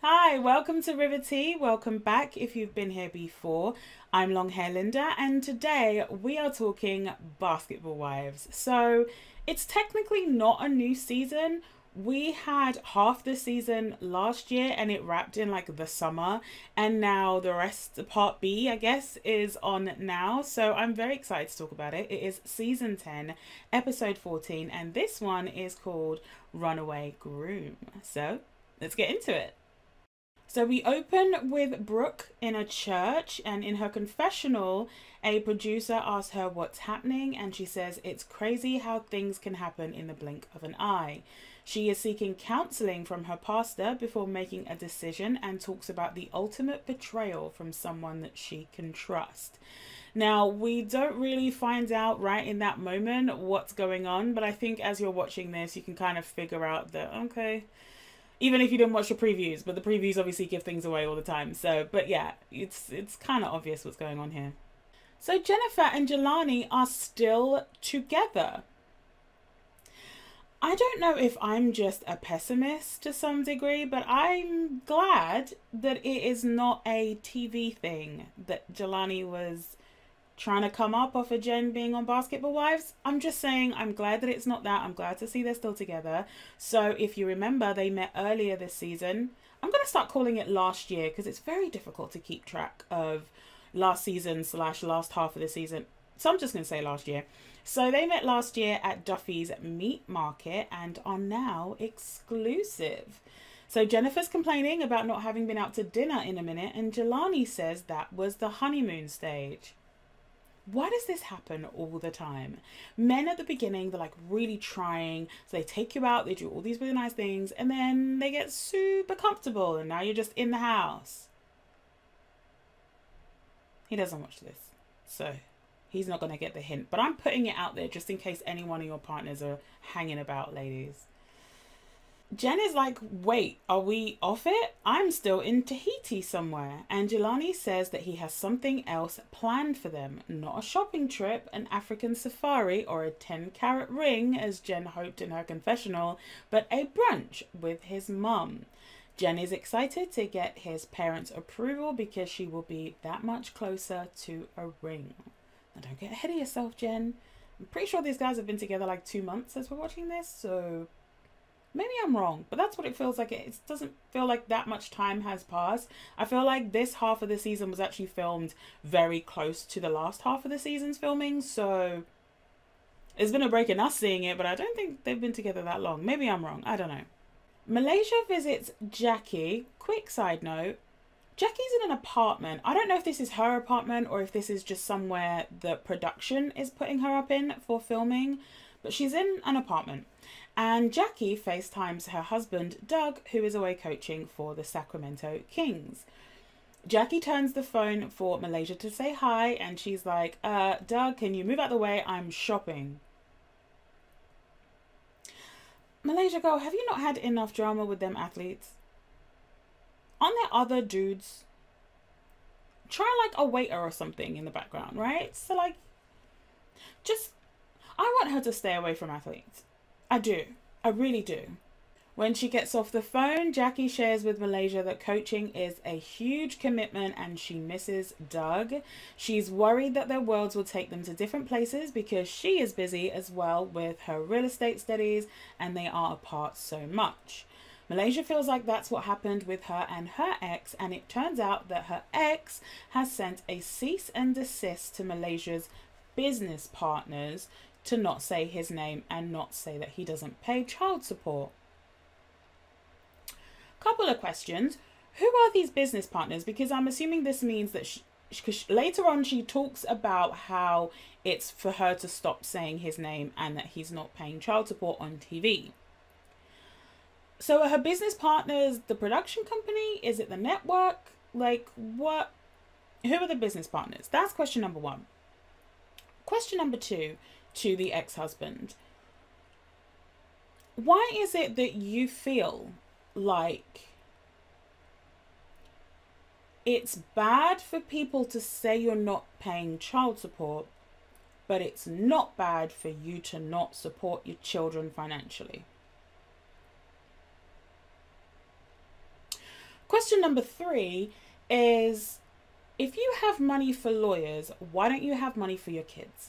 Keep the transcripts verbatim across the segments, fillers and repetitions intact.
Hi, welcome to Rivetea. Welcome back if you've been here before. I'm Long Hair Linda, and today we are talking Basketball Wives. So it's technically not a new season. We had half the season last year and it wrapped in like the summer, and now the rest, part B, I guess, is on now. So I'm very excited to talk about it. It is season ten, episode fourteen, and this one is called Runaway, Groom. So let's get into it. So we open with Brooke in a church, and in her confessional, a producer asks her what's happening, and she says it's crazy how things can happen in the blink of an eye. She is seeking counseling from her pastor before making a decision, and talks about the ultimate betrayal from someone that she can trust. Now, we don't really find out right in that moment what's going on, but I think as you're watching this, you can kind of figure out that, okay, even if you didn't watch the previews, but the previews obviously give things away all the time. So, but yeah, it's it's kind of obvious what's going on here. So Jennifer and Jelani are still together. I don't know if I'm just a pessimist to some degree, but I'm glad that it is not a T V thing that Jelani was trying to come up off of Jen being on Basketball Wives. I'm just saying I'm glad that it's not that. I'm glad to see they're still together. So if you remember, they met earlier this season. I'm going to start calling it last year because it's very difficult to keep track of last season slash last half of the season. So I'm just going to say last year. So they met last year at Duffy's Meat Market and are now exclusive. So Jennifer's complaining about not having been out to dinner in a minute, and Jelani says that was the honeymoon stage. Why does this happen all the time? Men at the beginning, they're like really trying. So they take you out, they do all these really nice things, and then they get super comfortable, and now you're just in the house. He doesn't watch this, so he's not going to get the hint. But I'm putting it out there just in case any one of your partners are hanging about, ladies. Jen is like, wait, are we off it? I'm still in Tahiti somewhere. And Jelani says that he has something else planned for them. Not a shopping trip, an African safari, or a ten carat ring, as Jen hoped in her confessional, but a brunch with his mum. Jen is excited to get his parents' approval because she will be that much closer to a ring. Now, don't get ahead of yourself, Jen. I'm pretty sure these guys have been together like two months as we're watching this, so maybe I'm wrong, but that's what it feels like. It doesn't feel like that much time has passed. I feel like this half of the season was actually filmed very close to the last half of the season's filming. So it's been a break in us seeing it, but I don't think they've been together that long. Maybe I'm wrong. I don't know. Malaysia visits Jackie. Quick side note. Jackie's in an apartment. I don't know if this is her apartment or if this is just somewhere the production is putting her up in for filming, but she's in an apartment. And Jackie FaceTimes her husband, Doug, who is away coaching for the Sacramento Kings. Jackie turns the phone for Malaysia to say hi, and she's like, uh, Doug, can you move out the way? I'm shopping. Malaysia, girl, have you not had enough drama with them athletes? Aren't there other dudes? Try like a waiter or something in the background, right? So like, just, I want her to stay away from athletes. I do. I really do. When she gets off the phone, Jackie shares with Malaysia that coaching is a huge commitment and she misses Doug. She's worried that their worlds will take them to different places because she is busy as well with her real estate studies and they are apart so much. Malaysia feels like that's what happened with her and her ex, and it turns out that her ex has sent a cease and desist to Malaysia's business partners to not say his name and not say that he doesn't pay child support. Couple of questions. Who are these business partners? Because I'm assuming this means that she, she, later on she talks about how it's for her to stop saying his name and that he's not paying child support on T V. So are her business partners the production company? Is it the network? Like what? Who are the business partners? That's question number one. Question number two, to the ex-husband. Why is it that you feel like it's bad for people to say you're not paying child support, but it's not bad for you to not support your children financially? Question number three is, if you have money for lawyers, why don't you have money for your kids?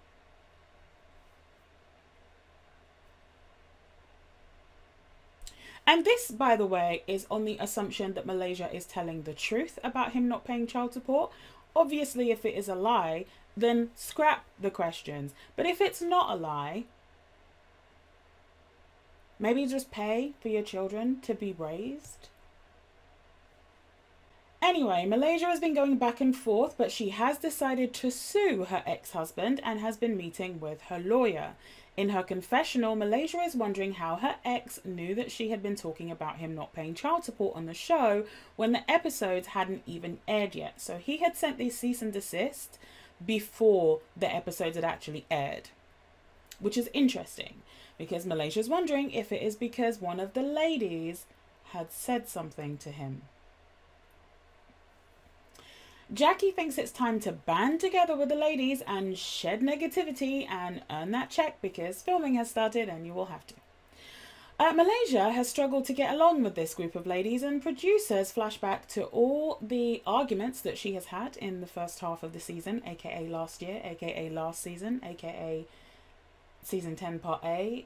And this, by the way, is on the assumption that Malaysia is telling the truth about him not paying child support. Obviously, if it is a lie, then scrap the questions. But if it's not a lie, maybe just pay for your children to be raised. Anyway, Malaysia has been going back and forth, but she has decided to sue her ex-husband and has been meeting with her lawyer. In her confessional, Malaysia is wondering how her ex knew that she had been talking about him not paying child support on the show when the episodes hadn't even aired yet. So he had sent these cease and desist before the episodes had actually aired, which is interesting because Malaysia's wondering if it is because one of the ladies had said something to him. Jackie thinks it's time to band together with the ladies and shed negativity and earn that check because filming has started and you will have to. Uh, Malaysia has struggled to get along with this group of ladies, and producers flash back to all the arguments that she has had in the first half of the season, aka last year, aka last season, aka season ten part A.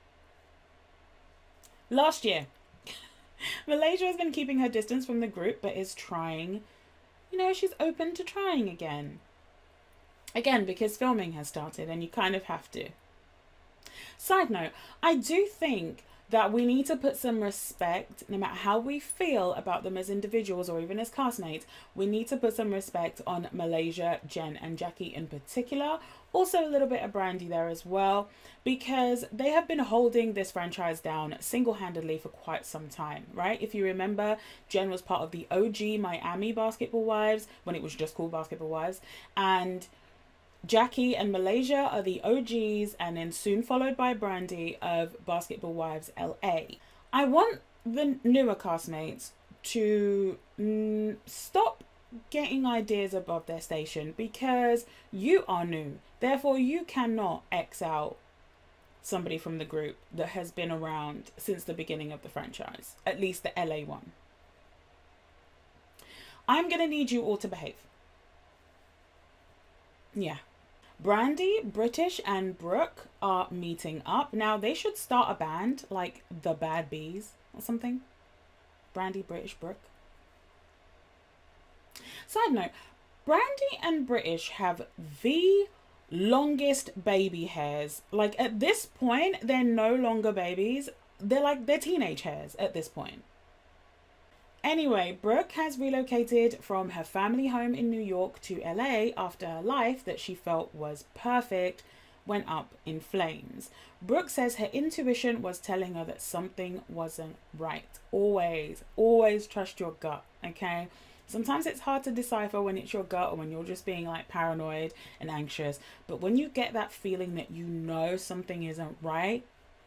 Last year. Malaysia has been keeping her distance from the group but is trying. You know, she's open to trying again. Again, because filming has started and you kind of have to. Side note, I do think that we need to put some respect, no matter how we feel about them as individuals or even as castmates, we need to put some respect on Malaysia, Jen and Jackie in particular. Also a little bit of Brandy there as well, because they have been holding this franchise down single-handedly for quite some time, right? If you remember, Jen was part of the O G Miami Basketball Wives when it was just called Basketball Wives, and Jackie and Malaysia are the O Gs, and then soon followed by Brandy of Basketball Wives L A. I want the newer castmates to mm, stop getting ideas above their station, because you are new. Therefore, you cannot X out somebody from the group that has been around since the beginning of the franchise, at least the L A one. I'm going to need you all to behave. Yeah. Brandy, British and Brooke are meeting up. Now, they should start a band like the Bad Bees or something. Brandy, British, Brooke. Side note, Brandy and British have the longest baby hairs. Like, at this point, they're no longer babies. They're like, they're teenage hairs at this point. Anyway, Brooke has relocated from her family home in New York to L A after her life that she felt was perfect went up in flames. Brooke says her intuition was telling her that something wasn't right. Always, always trust your gut, okay? Sometimes it's hard to decipher when it's your gut or when you're just being like paranoid and anxious. But when you get that feeling that you know something isn't right,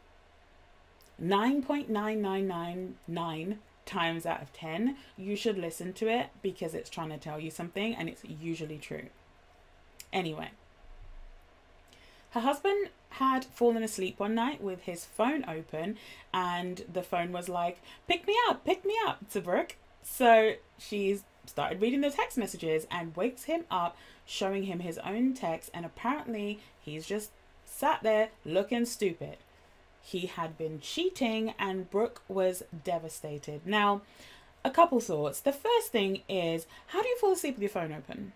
nine point nine nine nine nine times out of ten, you should listen to it because it's trying to tell you something, and it's usually true. Anyway, her husband had fallen asleep one night with his phone open, and the phone was like, pick me up, pick me up to Brooke. So she's started reading the text messages and wakes him up, showing him his own text, and apparently he's just sat there looking stupid. He had been cheating, and Brooke was devastated. Now, a couple thoughts. The first thing is, how do you fall asleep with your phone open?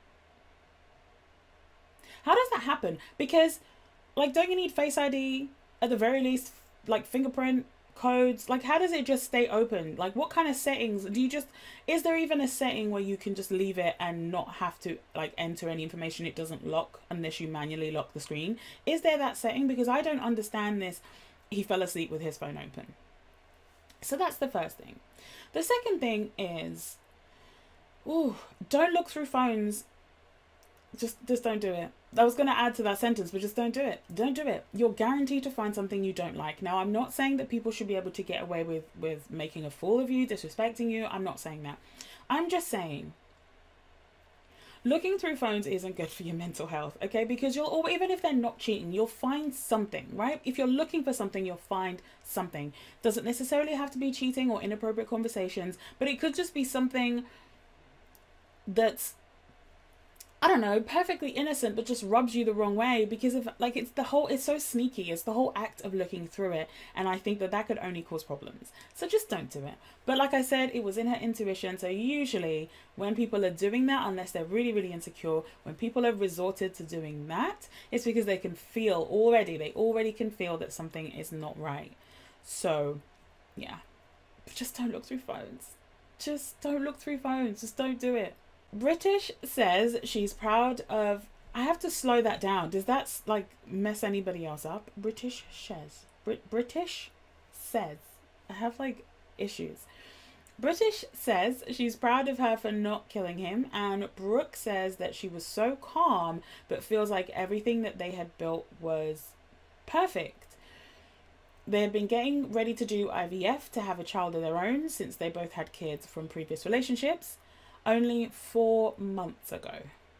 How does that happen? Because, like, don't you need Face I D? At the very least, like, fingerprint codes? Like, how does it just stay open? Like, what kind of settings do you just, is there even a setting where you can just leave it and not have to, like, enter any information? It doesn't lock unless you manually lock the screen. Is there that setting? Because I don't understand this. He fell asleep with his phone open. So that's the first thing. The second thing is, ooh, don't look through phones. Just, just don't do it. I was going to add to that sentence, but just don't do it. Don't do it. You're guaranteed to find something you don't like. Now, I'm not saying that people should be able to get away with, with making a fool of you, disrespecting you. I'm not saying that. I'm just saying, looking through phones isn't good for your mental health, okay? Because you'll, or even if they're not cheating, you'll find something, right? If you're looking for something, you'll find something. Doesn't necessarily have to be cheating or inappropriate conversations, but it could just be something that's, I don't know, perfectly innocent, but just rubs you the wrong way because of, like, it's the whole, it's so sneaky. It's the whole act of looking through it. And I think that that could only cause problems. So just don't do it. But like I said, it was in her intuition. So usually when people are doing that, unless they're really, really insecure, when people have resorted to doing that, it's because they can feel already, they already can feel that something is not right. So yeah, but just don't look through phones. Just don't look through phones. Just don't do it. British says she's proud of, I have to slow that down. Does that like mess anybody else up? British says. Brit British says. I have like issues. British says she's proud of her for not killing him, and Brooke says that she was so calm but feels like everything that they had built was perfect. They had been getting ready to do I V F to have a child of their own since they both had kids from previous relationships. Only four months ago.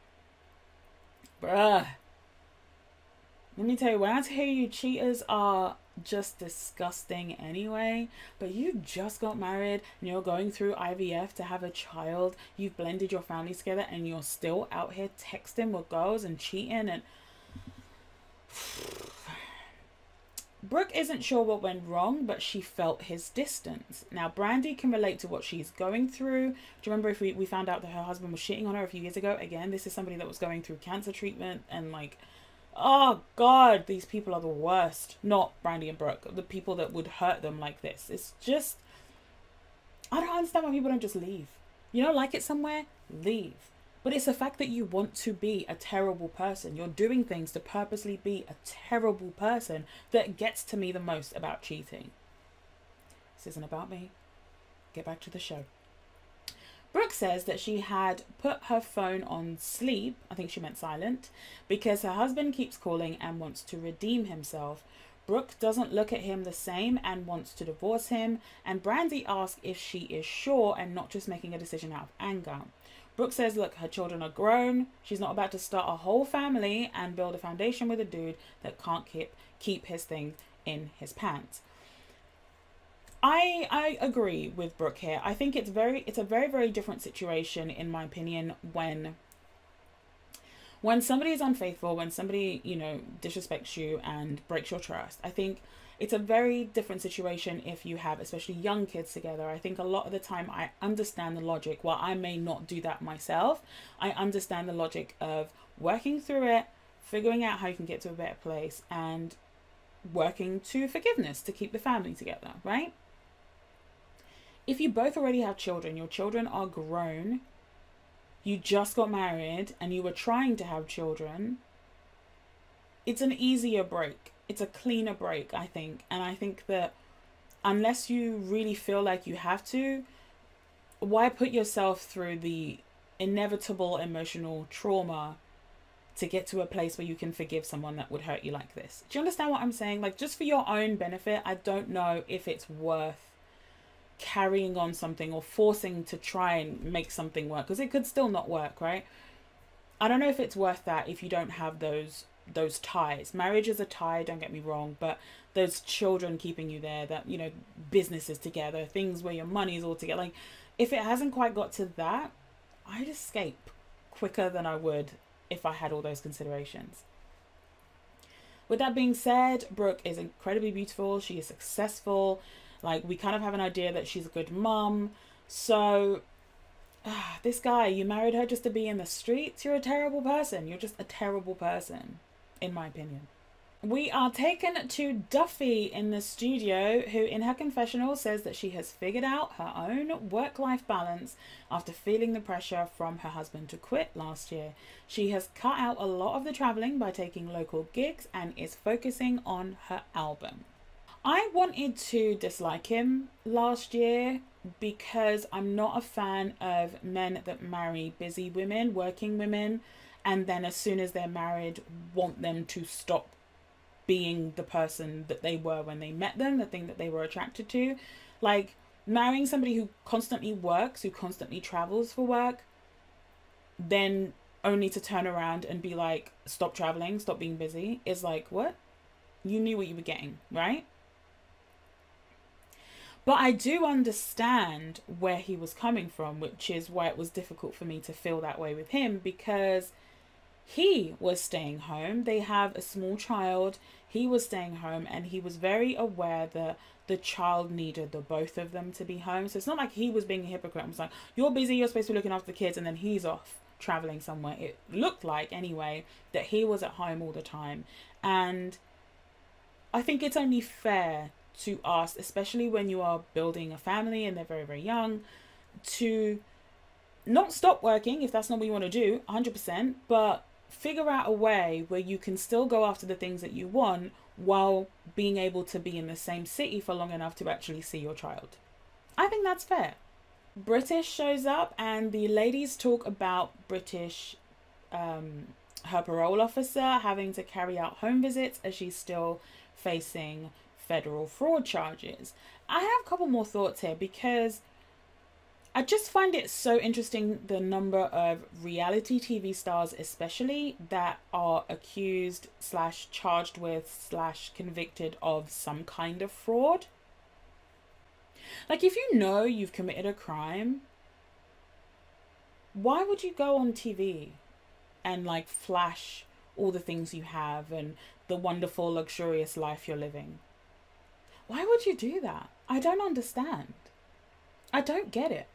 Bruh. Let me tell you, when I tell you cheaters are just disgusting anyway, but you just got married and you're going through I V F to have a child, you've blended your families together and you're still out here texting with girls and cheating and... Brooke isn't sure what went wrong, but she felt his distance. Now, Brandy can relate to what she's going through. Do you remember if we, we found out that her husband was cheating on her a few years ago? Again, this is somebody that was going through cancer treatment and like, oh God, these people are the worst. Not Brandy and Brooke, the people that would hurt them like this. It's just, I don't understand why people don't just leave. You don't like it somewhere? Leave. But it's the fact that you want to be a terrible person. You're doing things to purposely be a terrible person that gets to me the most about cheating. This isn't about me. Get back to the show. Brooke says that she had put her phone on sleep, I think she meant silent, because her husband keeps calling and wants to redeem himself. Brooke doesn't look at him the same and wants to divorce him. And Brandy asks if she is sure and not just making a decision out of anger. Brooke says, look, her children are grown. She's not about to start a whole family and build a foundation with a dude that can't keep keep his thing in his pants. I I agree with Brooke here. I think it's very it's a very, very different situation, in my opinion, when when somebody is unfaithful, when somebody, you know, disrespects you and breaks your trust. I think it's a very different situation if you have especially young kids together. I think a lot of the time I understand the logic. While I may not do that myself, I understand the logic of working through it, figuring out how you can get to a better place, and working to forgiveness to keep the family together, right? If you both already have children, your children are grown, you just got married and you were trying to have children, it's an easier break. It's a cleaner break, I think. And I think that unless you really feel like you have to, why put yourself through the inevitable emotional trauma to get to a place where you can forgive someone that would hurt you like this? Do you understand what I'm saying? Like, just for your own benefit, I don't know if it's worth carrying on something or forcing to try and make something work, because it could still not work, right? I don't know if it's worth that if you don't have those those ties. Marriage is a tie, don't get me wrong, but those children keeping you there, that, you know, businesses together, things where your money's all together, like, if it hasn't quite got to that, I'd escape quicker than I would if I had all those considerations. With that being said, Brooke is incredibly beautiful. She is successful. Like, we kind of have an idea that she's a good mom. So uh, this guy, you married her just to be in the streets? You're a terrible person. You're just a terrible person, in my opinion. We are taken to Duffy in the studio, who in her confessional says that she has figured out her own work-life balance after feeling the pressure from her husband to quit last year. She has cut out a lot of the traveling by taking local gigs and is focusing on her album. I wanted to dislike him last year because I'm not a fan of men that marry busy women, working women, and then as soon as they're married want them to stop being the person that they were when they met them, the thing that they were attracted to. Like, marrying somebody who constantly works, who constantly travels for work, then only to turn around and be like, stop traveling, stop being busy, is like, what? You knew what you were getting, right? But I do understand where he was coming from, which is why it was difficult for me to feel that way with him, because he was staying home. They have a small child. He was staying home, and he was very aware that the child needed the both of them to be home. So it's not like he was being a hypocrite. I was like, you're busy, you're supposed to be looking after the kids, and then he's off traveling somewhere. It looked like, anyway, that he was at home all the time. And I think it's only fair to ask, especially when you are building a family and they're very, very young, to not stop working if that's not what you want to do, one hundred percent, but figure out a way where you can still go after the things that you want while being able to be in the same city for long enough to actually see your child. I think that's fair. British shows up, and the ladies talk about British, um, her parole officer having to carry out home visits as she's still facing federal fraud charges. I have a couple more thoughts here, because I just find it so interesting, the number of reality T V stars especially that are accused slash charged with slash convicted of some kind of fraud. Like, if you know you've committed a crime, why would you go on T V and like flash all the things you have and the wonderful luxurious life you're living? Why would you do that? I don't understand. I don't get it.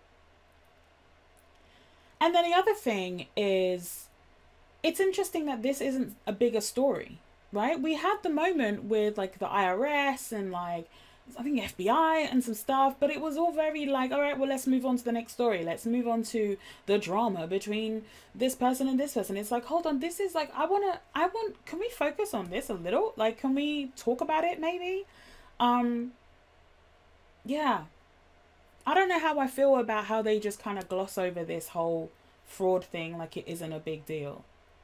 And then the other thing is, it's interesting that this isn't a bigger story, right? We had the moment with like the I R S and like, I think F B I and some stuff, but it was all very like, all right, well, let's move on to the next story. Let's move on to the drama between this person and this person. It's like, hold on, this is like, I want to, I want, can we focus on this a little? Like, can we talk about it maybe? Um, yeah. I don't know how I feel about how they just kind of gloss over this whole fraud thing like it isn't a big deal.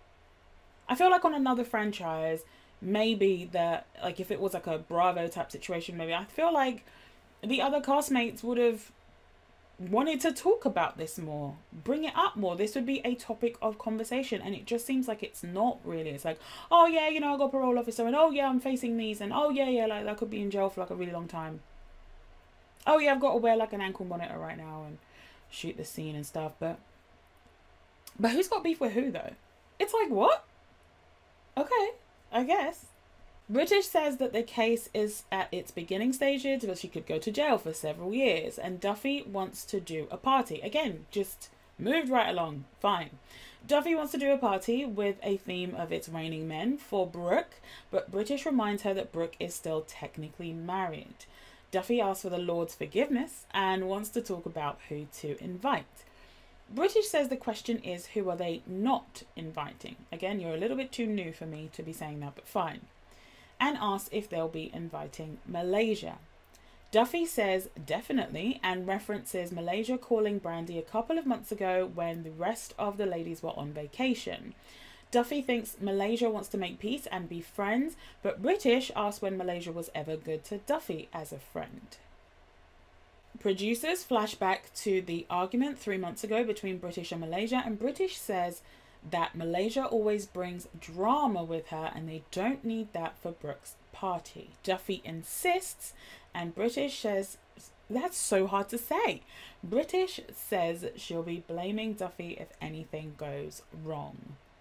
I feel like on another franchise, maybe that, like if it was like a Bravo type situation, maybe I feel like the other castmates would have wanted to talk about this more, bring it up more. This would be a topic of conversation, and it just seems like it's not really. It's like, oh yeah, you know, I got a parole officer, and oh yeah, I'm facing these, and oh yeah, yeah, like I could be in jail for like a really long time. Oh yeah, I've got to wear like an ankle monitor right now and shoot the scene and stuff, but but who's got beef with who though? It's like, what? Okay, I guess. British says that the case is at its beginning stages, but she could go to jail for several years, and Duffy wants to do a party. Again, just moved right along, fine. Duffy wants to do a party with a theme of It's Raining Men for Brooke, but British reminds her that Brooke is still technically married. Duffy asks for the Lord's forgiveness and wants to talk about who to invite. British says the question is, who are they not inviting? Again, you're a little bit too new for me to be saying that, but fine. And asks if they'll be inviting Malaysia. Duffy says definitely, and references Malaysia calling Brandy a couple of months ago when the rest of the ladies were on vacation. Duffy thinks Malaysia wants to make peace and be friends, but British asks when Malaysia was ever good to Duffy as a friend. Producers flash back to the argument three months ago between British and Malaysia, and British says that Malaysia always brings drama with her and they don't need that for Brooke's party. Duffy insists, and British says, that's so hard to say. British says she'll be blaming Duffy if anything goes wrong.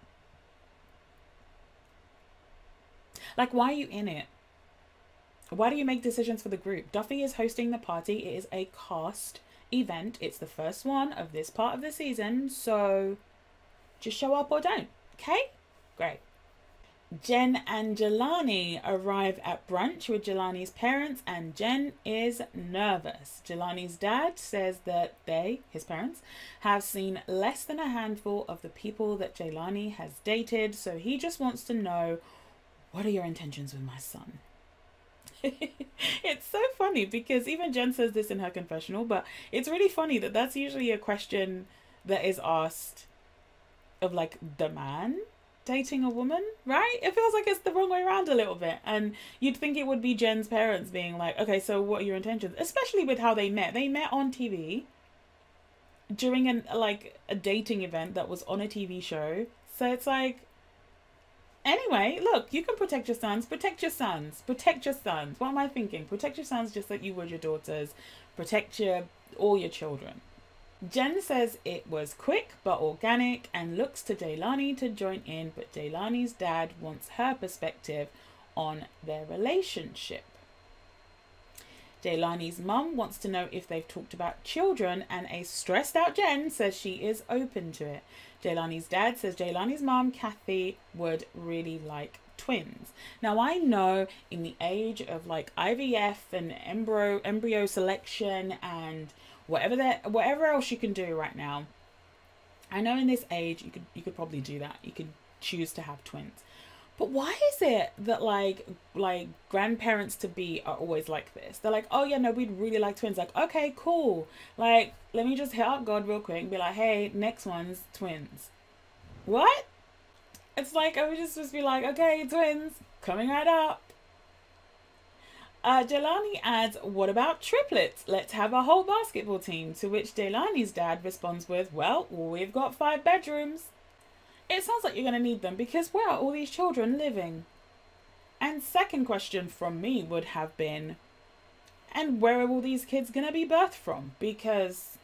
Like, why are you in it? Why do you make decisions for the group? Duffy is hosting the party. It is a cast event. It's the first one of this part of the season. So just show up or don't. Okay? Great. Jen and Jelani arrive at brunch with Jelani's parents, and Jen is nervous. Jelani's dad says that they, his parents, have seen less than a handful of the people that Jelani has dated. So he just wants to know, what are your intentions with my son? It's so funny because even Jen says this in her confessional, but it's really funny that that's usually a question that is asked of like the man dating a woman, right? It feels like it's the wrong way around a little bit, and you'd think it would be Jen's parents being like, okay, so what are your intentions? Especially with how they met. They met on T V, during an like a dating event that was on a T V show. So it's like, anyway, look, you can protect your sons, protect your sons, protect your sons. What am I thinking? Protect your sons just like you would your daughters. Protect your all your children. Jen says it was quick but organic and looks to Jelani to join in, but Jelani's dad wants her perspective on their relationship. Jelani's mum wants to know if they've talked about children, and a stressed out Jen says she is open to it. Jelani's dad says Jelani's mum, Kathy, would really like twins. Now, I know in the age of like I V F and embryo embryo selection and whatever that whatever else you can do right now, I know in this age you could you could probably do that. You could choose to have twins. But why is it that like like grandparents to be are always like this? They're like, oh yeah, no, we'd really like twins. Like, okay, cool. Like, let me just hit up God real quick and be like, hey, next one's twins. What? It's like I was just supposed to be like, okay, twins coming right up. Uh, Jelani adds, what about triplets? Let's have a whole basketball team. To which Jelani's dad responds with, well, we've got five bedrooms. It sounds like you're going to need them because where are all these children living? And second question from me would have been, and where are all these kids going to be birthed from? Because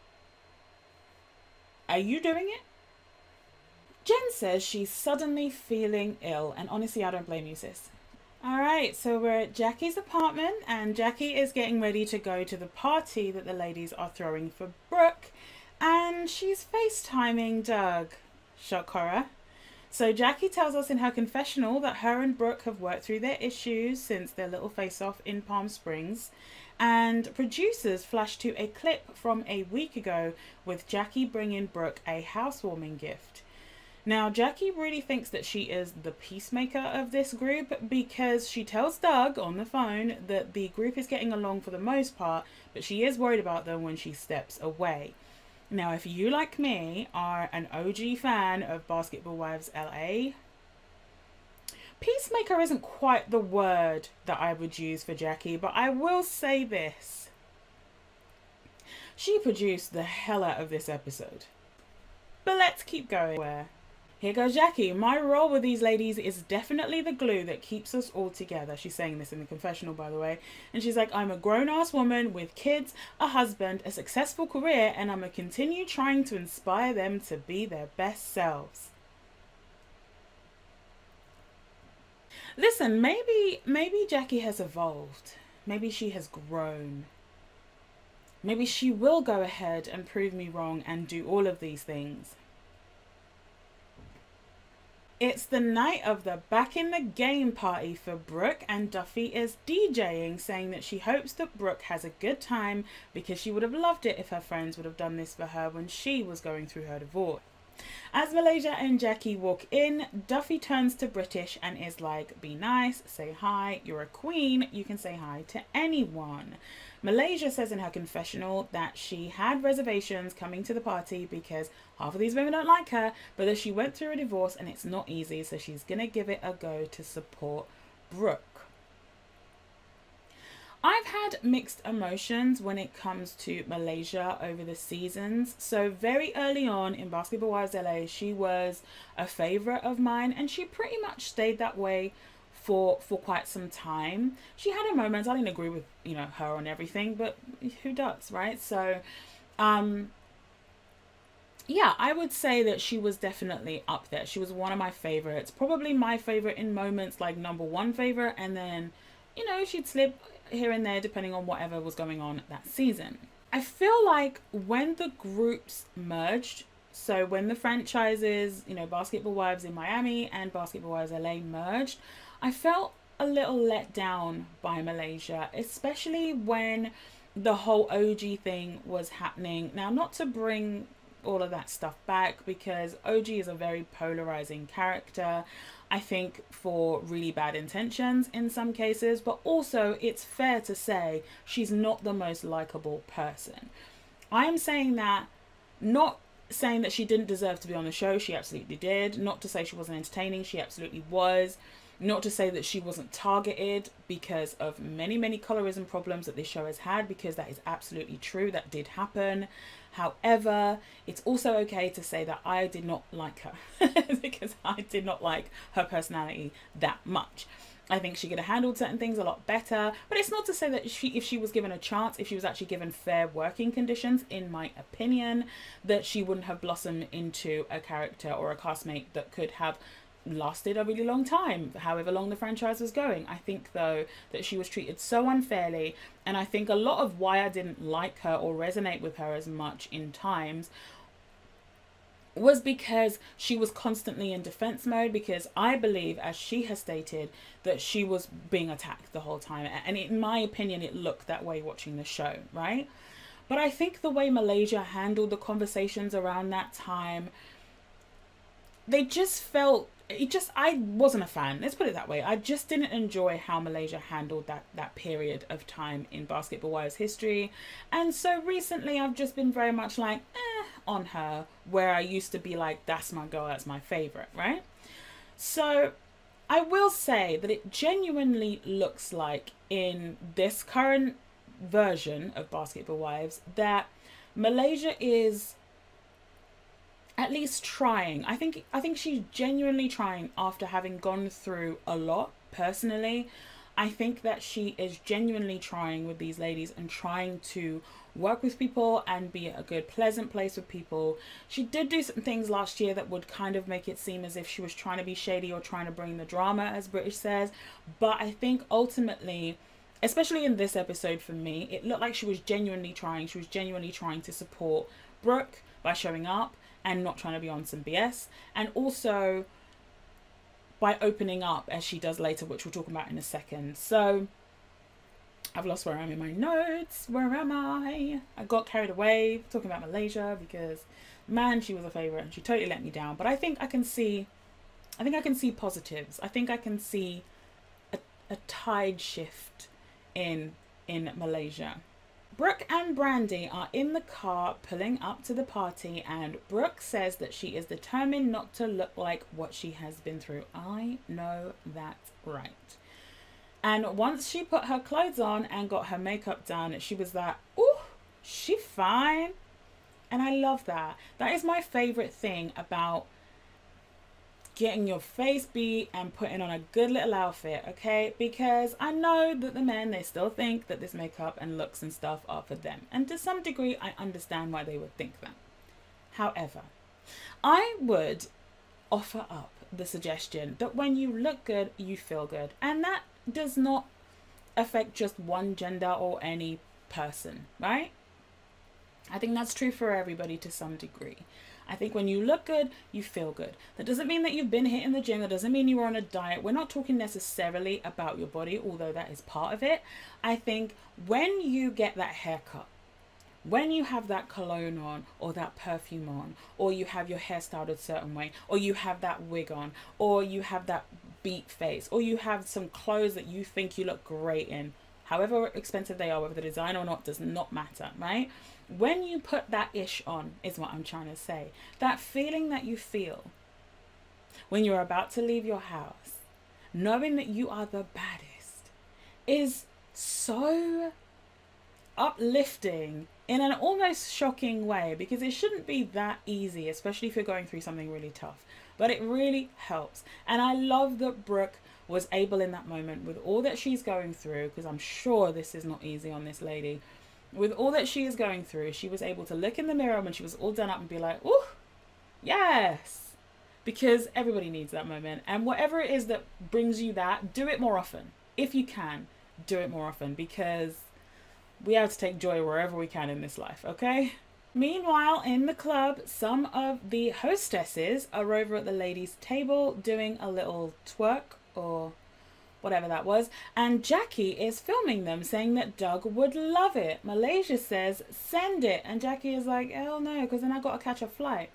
are you doing it? Jen says she's suddenly feeling ill, and honestly, I don't blame you, sis. All right, so we're at Jackie's apartment, and Jackie is getting ready to go to the party that the ladies are throwing for Brooke, and she's FaceTiming Doug. Shock horror. So Jackie tells us in her confessional that her and Brooke have worked through their issues since their little face-off in Palm Springs, and producers flash to a clip from a week ago with Jackie bringing Brooke a housewarming gift. Now, Jackie really thinks that she is the peacemaker of this group because she tells Doug on the phone that the group is getting along for the most part, but she is worried about them when she steps away. Now, if you, like me, are an O G fan of Basketball Wives L A, peacemaker isn't quite the word that I would use for Jackie, but I will say this. She produced the hell out of this episode. But let's keep going. Where? Here goes Jackie. My role with these ladies is definitely the glue that keeps us all together. She's saying this in the confessional, by the way. And she's like, I'm a grown-ass woman with kids, a husband, a successful career, and I'm going to continue trying to inspire them to be their best selves. Listen, maybe, maybe Jackie has evolved. Maybe she has grown. Maybe she will go ahead and prove me wrong and do all of these things. It's the night of the back in the game party for Brooke, and Duffy is DJing, saying that she hopes that Brooke has a good time because she would have loved it if her friends would have done this for her when she was going through her divorce. As Malaysia and Jackie walk in, Duffy turns to British and is like, be nice, say hi, you're a queen, you can say hi to anyone. Malaysia says in her confessional that she had reservations coming to the party because half of these women don't like her, but that she went through a divorce and it's not easy, so she's gonna give it a go to support Brooke. I've had mixed emotions when it comes to Malaysia over the seasons. So very early on in Basketball Wives L A, she was a favourite of mine, and she pretty much stayed that way for for quite some time. She had her moments. I didn't agree with, you know, her on everything, but who does, right? So um yeah, I would say that she was definitely up there. She was one of my favorites, probably my favorite in moments, like number one favorite, and then, you know, she'd slip here and there depending on whatever was going on that season. I feel like when the groups merged, so when the franchises, you know, Basketball Wives in Miami and Basketball Wives L A merged, I felt a little let down by Malaysia, especially when the whole O G thing was happening. Now, not to bring all of that stuff back, because O G is a very polarizing character, I think, for really bad intentions in some cases, but also it's fair to say she's not the most likable person. I am saying that, not saying that she didn't deserve to be on the show, she absolutely did. Not to say she wasn't entertaining, she absolutely was. Not to say that she wasn't targeted because of many, many colorism problems that this show has had, because that is absolutely true. That did happen. However, it's also okay to say that I did not like her because I did not like her personality that much. I think she could have handled certain things a lot better, but it's not to say that she, if she was given a chance, if she was actually given fair working conditions, in my opinion, that she wouldn't have blossomed into a character or a castmate that could have lasted a really long time, however long the franchise was going. I think, though, that she was treated so unfairly, and I think a lot of why I didn't like her or resonate with her as much in times was because she was constantly in defense mode, because I believe, as she has stated, that she was being attacked the whole time, and in my opinion it looked that way watching the show, right? But I think the way Malaysia handled the conversations around that time, they just felt, it just, I wasn't a fan, let's put it that way. I just didn't enjoy how Malaysia handled that that period of time in Basketball Wives history. And so recently I've just been very much like eh on her, where I used to be like, that's my girl, that's my favorite, right? So I will say that it genuinely looks like in this current version of Basketball Wives that Malaysia is at least trying. I think I think she's genuinely trying after having gone through a lot personally. I think that she is genuinely trying with these ladies and trying to work with people and be a good, pleasant place with people. She did do some things last year that would kind of make it seem as if she was trying to be shady or trying to bring the drama, as British says. But I think ultimately, especially in this episode for me, it looked like she was genuinely trying. She was genuinely trying to support Brooke by showing up and not trying to be on some B S, and also by opening up, as she does later, which we'll talk about in a second. So I've lost where I'm in my notes. Where am I? I got carried away talking about Malaysia because, man, she was a favorite and she totally let me down. But I think I can see, I think I can see positives. I think I can see a, a tide shift in in Malaysia. Brooke and Brandy are in the car pulling up to the party, and Brooke says that she is determined not to look like what she has been through. I know that's right. And once she put her clothes on and got her makeup done, she was like, ooh, she fine. And I love that. That is my favorite thing about getting your face beat and putting on a good little outfit, okay? Because I know that the men, they still think that this makeup and looks and stuff are for them. And to some degree, I understand why they would think that. However, I would offer up the suggestion that when you look good, you feel good. And that does not affect just one gender or any person, right? I think that's true for everybody to some degree. I think when you look good, you feel good. That doesn't mean that you've been hitting the gym. That doesn't mean you were on a diet. We're not talking necessarily about your body, although that is part of it. I think when you get that haircut, when you have that cologne on or that perfume on, or you have your hair styled a certain way, or you have that wig on, or you have that beat face, or you have some clothes that you think you look great in, however expensive they are, whether the design or not, does not matter, right? When you put that ish on, is what I'm trying to say. That feeling that you feel when you're about to leave your house, knowing that you are the baddest, is so uplifting in an almost shocking way, because it shouldn't be that easy, especially if you're going through something really tough. But it really helps. And I love that Brooke was able in that moment, with all that she's going through, because I'm sure this is not easy on this lady, with all that she is going through, she was able to look in the mirror when she was all done up and be like, ooh, yes. Because everybody needs that moment. And whatever it is that brings you that, do it more often. If you can, do it more often, because we have to take joy wherever we can in this life, okay? Meanwhile, in the club, some of the hostesses are over at the ladies' table doing a little twerk or whatever that was, and Jackie is filming them, saying that Doug would love it. Malaysia says, send it, and Jackie is like, hell no, because then I got to catch a flight.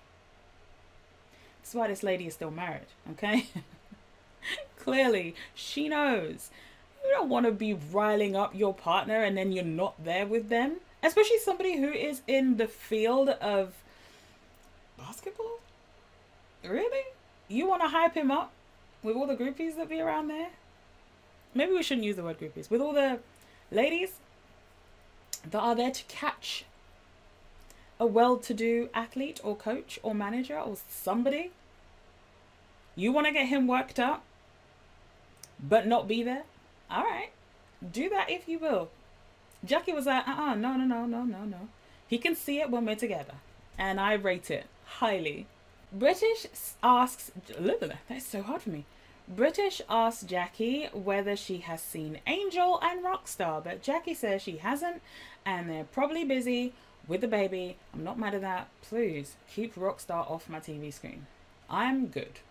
That's why this lady is still married, okay? Clearly, she knows. You don't want to be riling up your partner and then you're not there with them, especially somebody who is in the field of basketball. Really? You want to hype him up with all the groupies that be around there. Maybe we shouldn't use the word groupies. With all the ladies that are there to catch a well-to-do athlete or coach or manager or somebody. You want to get him worked up, but not be there? All right. Do that if you will. Jackie was like, uh-uh, no, no, no, no, no, no. He can see it when we're together. And I rate it highly. British asks, that's so hard for me. British asks Jackie whether she has seen Angel and Rockstar, but Jackie says she hasn't, and they're probably busy with the baby. I'm not mad at that. Please keep Rockstar off my T V screen. I'm good.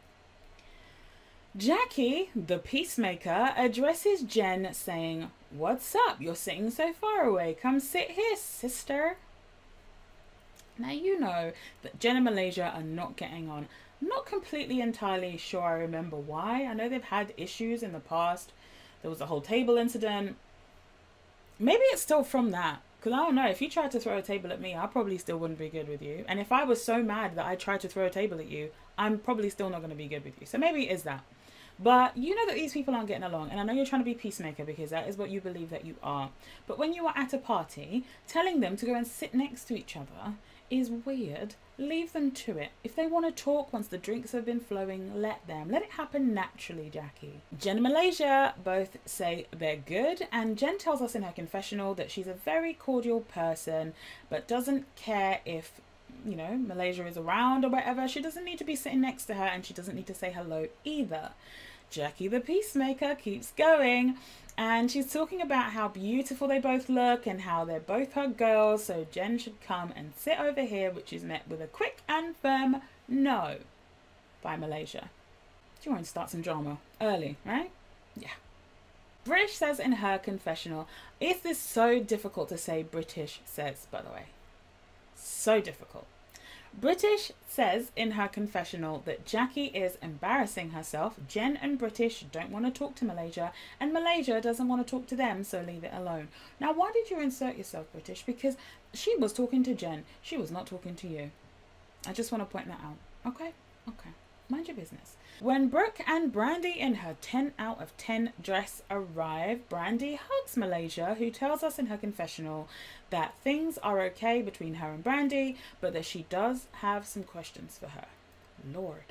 Jackie, the peacemaker, addresses Jen saying, "What's up? You're sitting so far away. Come sit here, sister." Now you know that Jen and Malaysia are not getting on. I'm not completely entirely sure I remember why. I know they've had issues in the past. There was a whole table incident. Maybe it's still from that. Because I don't know, if you tried to throw a table at me, I probably still wouldn't be good with you. And if I was so mad that I tried to throw a table at you, I'm probably still not going to be good with you. So maybe it is that. But you know that these people aren't getting along. And I know you're trying to be peacemaker because that is what you believe that you are. But when you are at a party, telling them to go and sit next to each other is weird. Leave them to it. If they want to talk once the drinks have been flowing, let them. Let it happen naturally, Jackie. Jen and Malaysia both say they're good, and Jen tells us in her confessional that she's a very cordial person, but doesn't care if, you know, Malaysia is around or whatever. She doesn't need to be sitting next to her, and she doesn't need to say hello either. Jackie the peacemaker keeps going, and she's talking about how beautiful they both look and how they're both her girls, so Jen should come and sit over here, which is met with a quick and firm no by Malaysia. Do you want to start some drama early, right? Yeah. British says in her confessional, is this so difficult to say? British says, by the way. So difficult. British says in her confessional that Jackie is embarrassing herself. Jen and British don't want to talk to Malaysia, and Malaysia doesn't want to talk to them, so leave it alone. Now, why did you insert yourself, British? Because she was talking to Jen. She was not talking to you. I just want to point that out. Okay? Okay. Mind your business. When Brooke and Brandy in her ten out of ten dress arrive, Brandy hugs Malaysia, who tells us in her confessional that things are okay between her and Brandy, but that she does have some questions for her. Lord.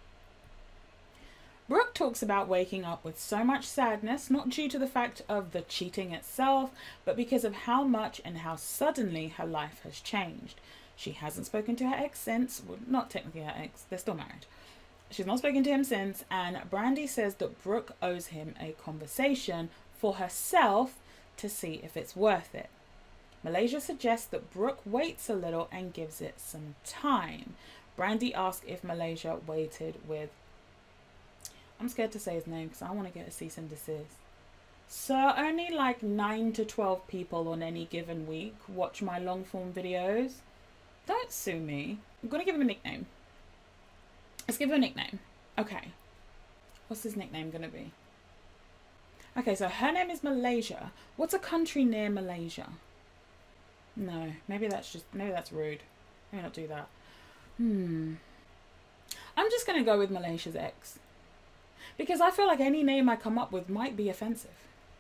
Brooke talks about waking up with so much sadness, not due to the fact of the cheating itself, but because of how much and how suddenly her life has changed. She hasn't spoken to her ex since, well, not technically her ex, they're still married. She's not spoken to him since, and Brandy says that Brooke owes him a conversation for herself to see if it's worth it. Malaysia suggests that Brooke waits a little and gives it some time. Brandy asks if Malaysia waited with... I'm scared to say his name because I want to get a cease and desist. So only like nine to twelve people on any given week watch my long form videos. Don't sue me. I'm going to give him a nickname. Let's give him a nickname. Okay. What's his nickname going to be? Okay, so her name is Malaysia. What's a country near Malaysia? No, maybe that's just, maybe that's rude. Maybe not do that. Hmm. I'm just going to go with Malaysia's ex. Because I feel like any name I come up with might be offensive.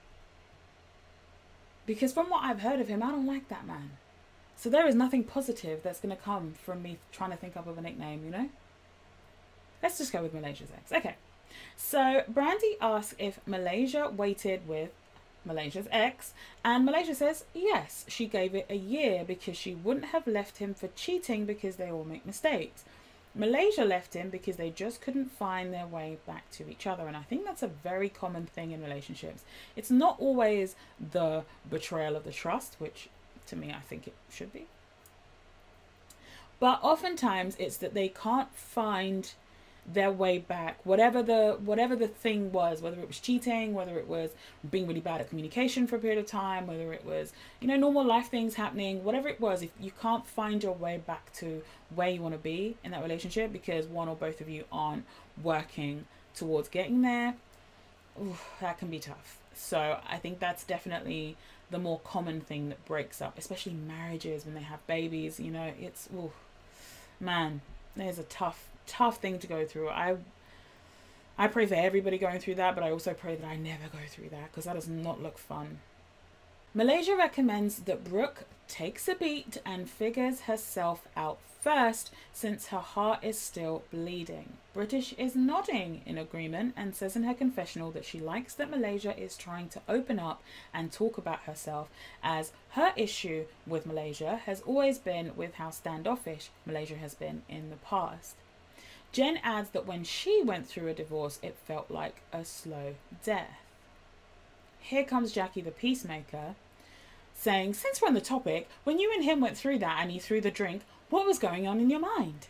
Because from what I've heard of him, I don't like that man. So there is nothing positive that's going to come from me trying to think up of a nickname, you know? Let's just go with Malaysia's ex. Okay. So Brandy asks if Malaysia waited with Malaysia's ex, and Malaysia says yes, she gave it a year because she wouldn't have left him for cheating because they all make mistakes. Malaysia left him because they just couldn't find their way back to each other, and I think that's a very common thing in relationships. It's not always the betrayal of the trust, which to me I think it should be, but oftentimes it's that they can't find their way back, whatever the whatever the thing was, whether it was cheating, whether it was being really bad at communication for a period of time, whether it was, you know, normal life things happening, whatever it was, if you can't find your way back to where you want to be in that relationship because one or both of you aren't working towards getting there, ooh, that can be tough. So I think that's definitely the more common thing that breaks up, especially marriages when they have babies. You know, it's, ooh, man, there's a tough tough thing to go through. I I pray for everybody going through that, but I also pray that I never go through that, because that does not look fun. Malaysia recommends that Brooke takes a beat and figures herself out first, since her heart is still bleeding. British is nodding in agreement and says in her confessional that she likes that Malaysia is trying to open up and talk about herself, as her issue with Malaysia has always been with how standoffish Malaysia has been in the past. Jen adds that when she went through a divorce, it felt like a slow death. Here comes Jackie the peacemaker, saying, since we're on the topic, when you and him went through that and he threw the drink, what was going on in your mind?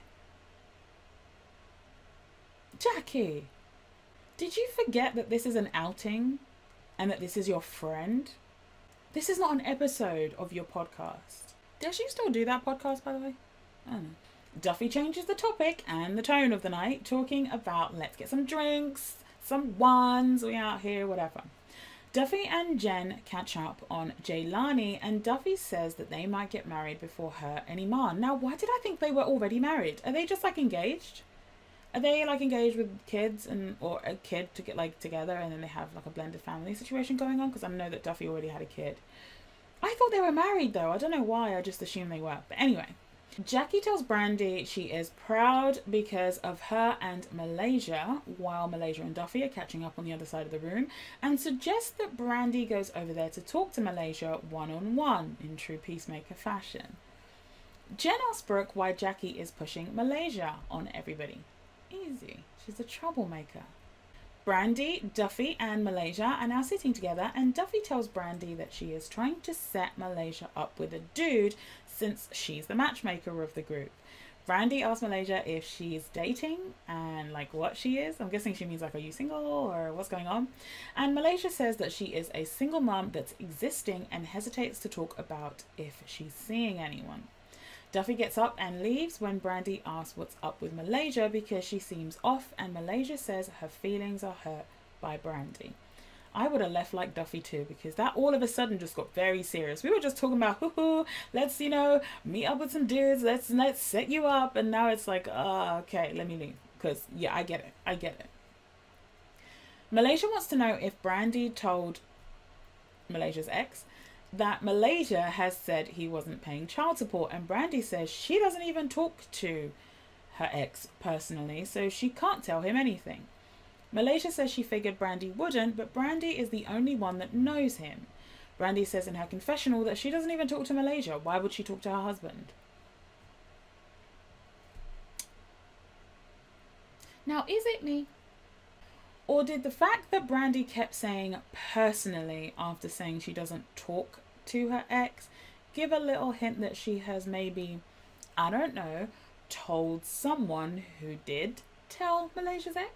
Jackie, did you forget that this is an outing and that this is your friend? This is not an episode of your podcast. Does she still do that podcast, by the way? I don't know. Duffy changes the topic and the tone of the night, talking about let's get some drinks, some ones, we out here, whatever. Duffy and Jen catch up on Jelani, and Duffy says that they might get married before her and Iman. Now, why did I think they were already married? Are they just like engaged? Are they like engaged with kids and or a kid to get like together and then they have like a blended family situation going on? Because I know that Duffy already had a kid. I thought they were married though. I don't know why. I just assumed they were. But anyway. Jackie tells Brandy she is proud because of her and Malaysia, while Malaysia and Duffy are catching up on the other side of the room, and suggests that Brandy goes over there to talk to Malaysia one-on-one in true peacemaker fashion. Jen asks Brooke why Jackie is pushing Malaysia on everybody. Easy, she's a troublemaker. Brandy, Duffy and Malaysia are now sitting together, and Duffy tells Brandy that she is trying to set Malaysia up with a dude since she's the matchmaker of the group. Brandy asks Malaysia if she's dating and like what she is. I'm guessing she means like, are you single or what's going on? And Malaysia says that she is a single mom that's existing and hesitates to talk about if she's seeing anyone. Duffy gets up and leaves when Brandy asks what's up with Malaysia because she seems off, and Malaysia says her feelings are hurt by Brandy. I would have left like Duffy too, because that all of a sudden just got very serious. We were just talking about, hoo hoo, let's, you know, meet up with some dudes, let's let's set you up, and now it's like, uh, okay, let me leave. Because, yeah, I get it. I get it. Malaysia wants to know if Brandy told Malaysia's ex that Malaysia has said he wasn't paying child support, and Brandy says she doesn't even talk to her ex personally, so she can't tell him anything. Malaysia says she figured Brandy wouldn't, but Brandy is the only one that knows him. Brandy says in her confessional that she doesn't even talk to Malaysia. Why would she talk to her husband? Now, is it me? Or did the fact that Brandy kept saying personally after saying she doesn't talk to her ex give a little hint that she has maybe, I don't know, told someone who did tell Malaysia's ex?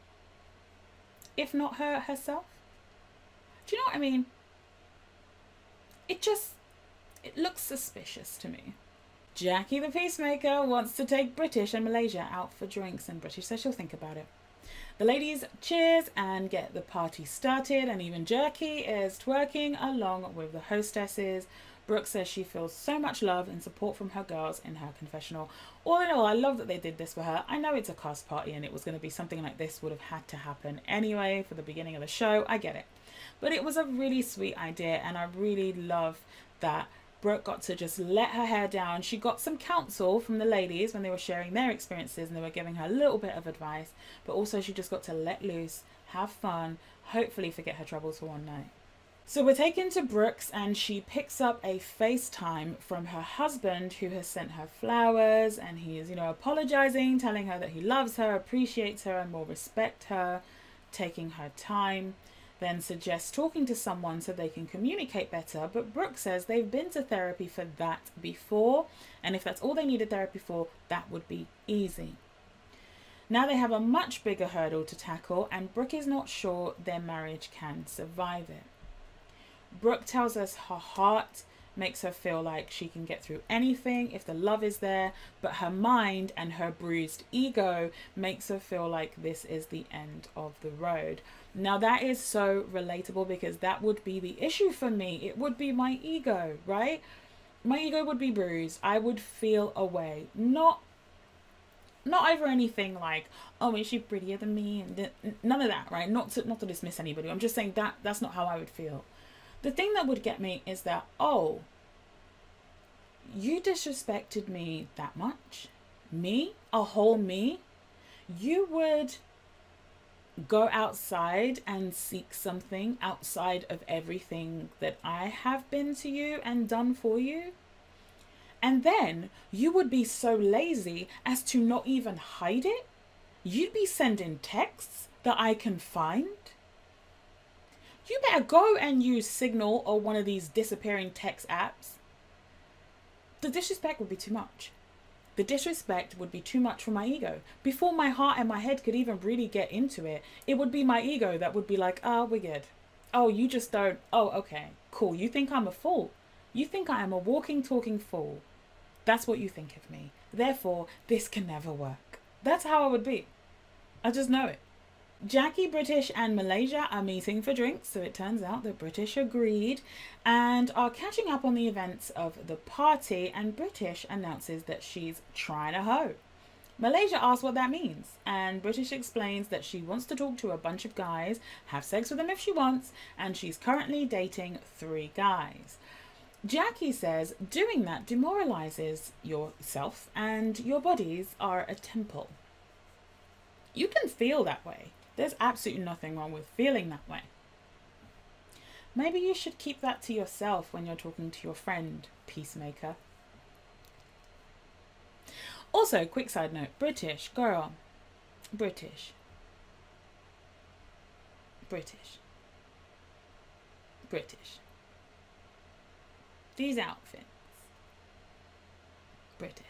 If not her herself? Do you know what I mean? It just, it looks suspicious to me. Jackie the peacemaker wants to take British and Malaysia out for drinks, and British says she'll think about it. The ladies cheers and get the party started, and even Jackie is twerking along with the hostesses. Brooke says she feels so much love and support from her girls in her confessional. All in all, I love that they did this for her. I know it's a cast party and it was going to be something like this would have had to happen anyway for the beginning of the show. I get it. But it was a really sweet idea, and I really love that Brooke got to just let her hair down. She got some counsel from the ladies when they were sharing their experiences and they were giving her a little bit of advice, but also she just got to let loose, have fun, hopefully forget her troubles for one night. So we're taken to Brooke's, and she picks up a FaceTime from her husband who has sent her flowers, and he is, you know, apologizing, telling her that he loves her, appreciates her, and will respect her, taking her time. Then suggests talking to someone so they can communicate better, but Brooke says they've been to therapy for that before, and if that's all they needed therapy for, that would be easy. Now they have a much bigger hurdle to tackle, and Brooke is not sure their marriage can survive it. Brooke tells us her heart makes her feel like she can get through anything if the love is there, but her mind and her bruised ego makes her feel like this is the end of the road. Now that is so relatable, because that would be the issue for me. It would be my ego, right? My ego would be bruised. I would feel away. Not Not over anything like, oh, is she prettier than me? And none of that, right? Not to not to dismiss anybody. I'm just saying that that's not how I would feel. The thing that would get me is that, oh, you disrespected me that much? Me? A whole me? You would go outside and seek something outside of everything that I have been to you and done for you? And then you would be so lazy as to not even hide it? You'd be sending texts that I can find? You better go and use Signal or one of these disappearing text apps. The disrespect would be too much. The disrespect would be too much for my ego. Before my heart and my head could even really get into it, it would be my ego that would be like, oh, we're good. Oh, you just don't. Oh, okay, cool. You think I'm a fool. You think I am a walking, talking fool. That's what you think of me. Therefore, this can never work. That's how I would be. I just know it. Jackie, British and Malaysia are meeting for drinks, so it turns out that British agreed and are catching up on the events of the party, and British announces that she's trying a hoe. Malaysia asks what that means, and British explains that she wants to talk to a bunch of guys, have sex with them if she wants, and she's currently dating three guys. Jackie says doing that demoralizes yourself and your bodies are a temple. You can feel that way. There's absolutely nothing wrong with feeling that way. Maybe you should keep that to yourself when you're talking to your friend, peacemaker. Also, quick side note, British, girl, British, British, British. These outfits, British.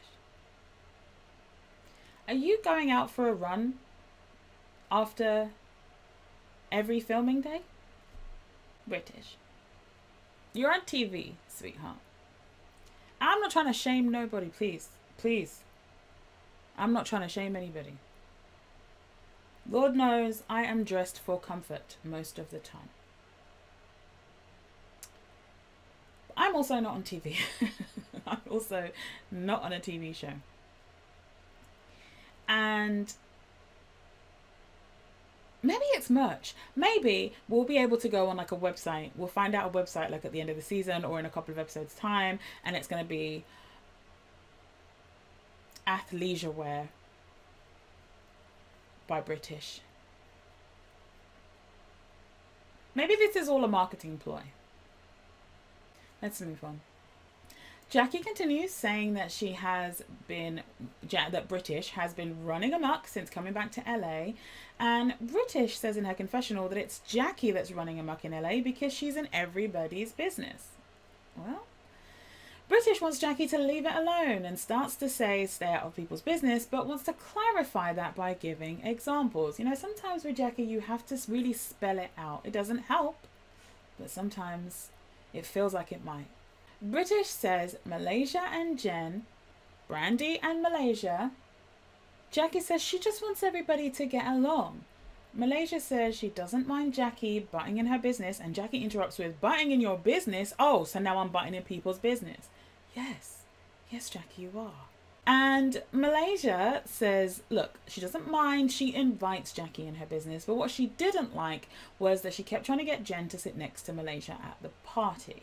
Are you going out for a run after every filming day? British. You're on T V, sweetheart. I'm not trying to shame nobody, please. Please. I'm not trying to shame anybody. Lord knows I am dressed for comfort most of the time. I'm also not on T V. I'm also not on a T V show. And maybe it's merch. Maybe we'll be able to go on like a website. We'll find out a website like at the end of the season or in a couple of episodes time, and it's going to be athleisure wear by British. Maybe this is all a marketing ploy. Let's move on. Jackie continues saying that she has been, that British has been running amok since coming back to L A. And British says in her confessional that it's Jackie that's running amok in L A because she's in everybody's business. Well, British wants Jackie to leave it alone and starts to say stay out of people's business, but wants to clarify that by giving examples. You know, sometimes with Jackie, you have to really spell it out. It doesn't help, but sometimes it feels like it might. British says Malaysia and Jen, Brandy and Malaysia. Jackie says she just wants everybody to get along. Malaysia says she doesn't mind Jackie butting in her business, and Jackie interrupts with, butting in your business? Oh, so now I'm butting in people's business. Yes. Yes, Jackie, you are. And Malaysia says, look, she doesn't mind. She invites Jackie in her business, but what she didn't like was that she kept trying to get Jen to sit next to Malaysia at the party.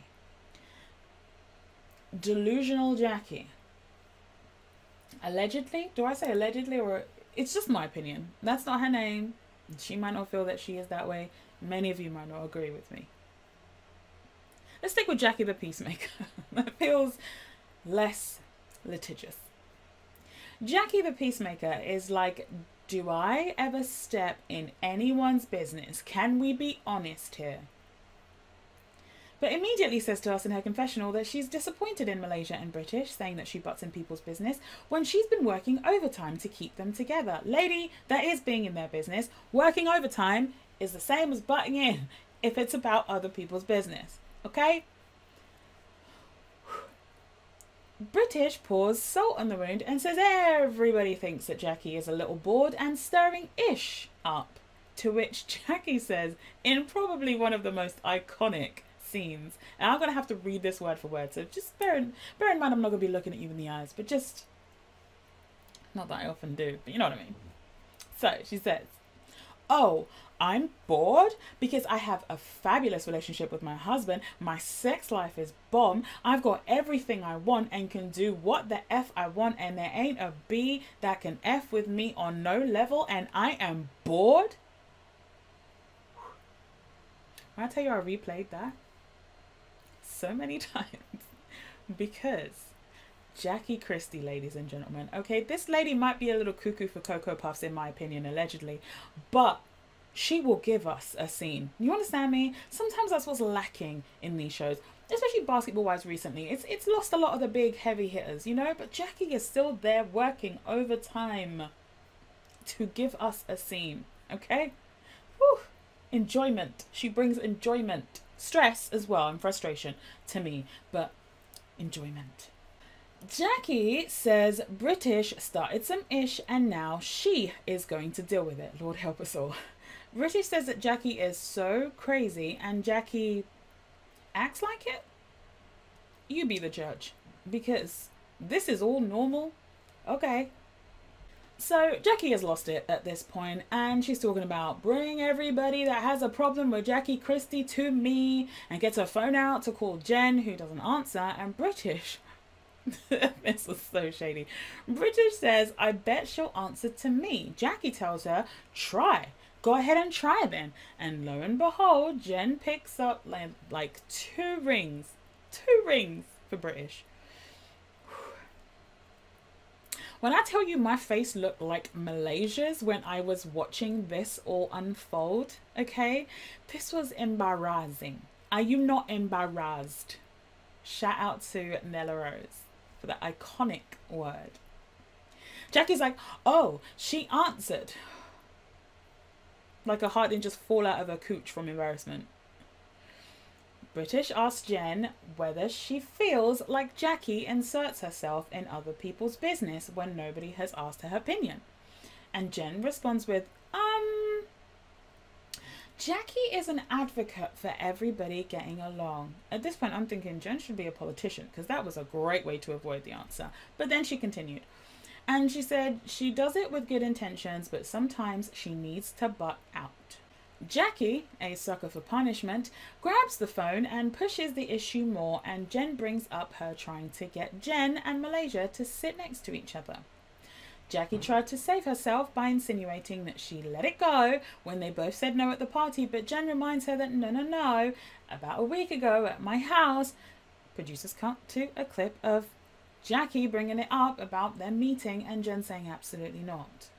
Delusional Jackie. Allegedly? Do I say allegedly, or it's just my opinion? That's not her name. She might not feel that she is that way. Many of you might not agree with me. Let's stick with Jackie the Peacemaker. That feels less litigious. Jackie the Peacemaker is like, do I ever step in anyone's business? Can we be honest here? But immediately says to us in her confessional that she's disappointed in Malaysia and British, saying that she butts in people's business when she's been working overtime to keep them together. Lady, that is being in their business. Working overtime is the same as butting in if it's about other people's business. Okay? British pours salt on the wound and says everybody thinks that Jackie is a little bored and stirring-ish up. To which Jackie says, in probably one of the most iconic scenes, and I'm going to have to read this word for word, so just bear in, bear in mind I'm not going to be looking at you in the eyes, but just Not that I often do, but you know what I mean. So she says, oh, I'm bored because I have a fabulous relationship with my husband. My sex life is bomb. I've got everything I want and can do what the F I want, and there ain't a B that can F with me on no level, and I am bored. When I tell you I replayed that so many times because Jackie Christie, ladies and gentlemen. Okay, this lady might be a little cuckoo for Cocoa Puffs in my opinion, allegedly, but she will give us a scene. You understand me? Sometimes that's what's lacking in these shows, especially basketball-wise recently. It's it's lost a lot of the big heavy hitters, you know, but Jackie is still there working overtime to give us a scene, okay? Whew. Enjoyment. She brings enjoyment. Stress as well and frustration to me, but enjoyment. Jackie says British started some ish and now she is going to deal with it. Lord help us all. British says that Jackie is so crazy and Jackie acts like it. You be the judge, because this is all normal. Okay. So Jackie has lost it at this point and she's talking about bring everybody that has a problem with Jackie Christie to me, and gets her phone out to call Jen, who doesn't answer, and British this was so shady. British says, I bet she'll answer to me. Jackie tells her, try. Go ahead and try then. And lo and behold, Jen picks up like, like two rings. Two rings for British. When I tell you my face looked like Malaysia's when I was watching this all unfold, okay? This was embarrassing. Are you not embarrassed? Shout out to Nella Rose for the iconic word. Jackie's like, oh, she answered. Like her heart didn't just fall out of her cooch from embarrassment. British asks Jen whether she feels like Jackie inserts herself in other people's business when nobody has asked her opinion. And Jen responds with, um, Jackie is an advocate for everybody getting along. At this point, I'm thinking Jen should be a politician, because that was a great way to avoid the answer. But then she continued. And she said she does it with good intentions, but sometimes she needs to butt out. Jackie, a sucker for punishment, grabs the phone and pushes the issue more, and Jen brings up her trying to get Jen and Malaysia to sit next to each other. Jackie tried to save herself by insinuating that she let it go when they both said no at the party, but Jen reminds her that no, no, no, about a week ago at my house, producers cut to a clip of Jackie bringing it up about them meeting and Jen saying absolutely not.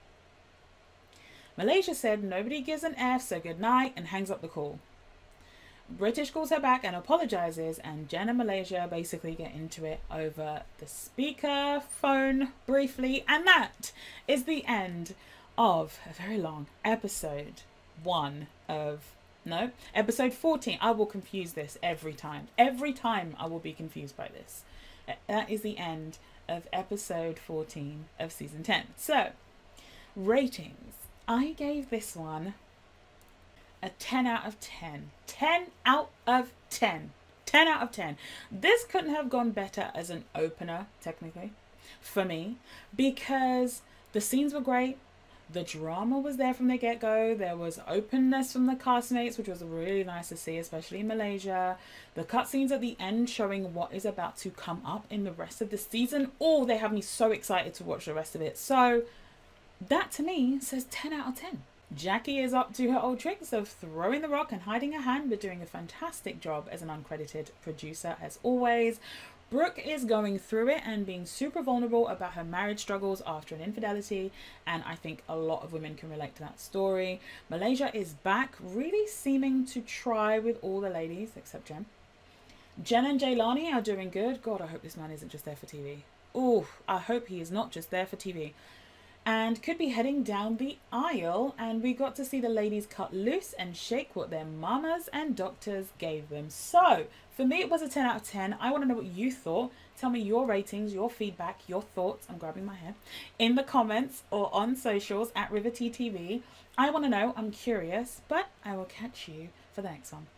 Malaysia said nobody gives an F, so good night, and hangs up the call. British calls her back and apologizes, and Jen and Malaysia basically get into it over the speaker phone briefly, and that is the end of a very long episode one of, no, episode fourteen. I will confuse this every time. Every time I will be confused by this. That is the end of episode fourteen of season ten. So, ratings. I gave this one a ten out of ten. ten out of ten. ten out of ten. This couldn't have gone better as an opener, technically, for me, because the scenes were great. The drama was there from the get-go. There was openness from the castmates, which was really nice to see, especially in Malaysia. The cutscenes at the end showing what is about to come up in the rest of the season. Oh, they have me so excited to watch the rest of it. So that to me says ten out of ten. Jackie is up to her old tricks of throwing the rock and hiding her hand, but doing a fantastic job as an uncredited producer as always. Brooke is going through it and being super vulnerable about her marriage struggles after an infidelity, and I think a lot of women can relate to that story. Malaysia is back, really seeming to try with all the ladies except Jen. Jen and Jelani are doing good. God, I hope this man isn't just there for T V. Oh, I hope he is not just there for T V. And could be heading down the aisle, and we got to see the ladies cut loose and shake what their mamas and doctors gave them. So for me, it was a ten out of ten. I want to know what you thought. Tell me your ratings, your feedback, your thoughts. I'm grabbing my hair in the comments or on socials at Rivetea T V. I want to know. I'm curious, but I will catch you for the next one.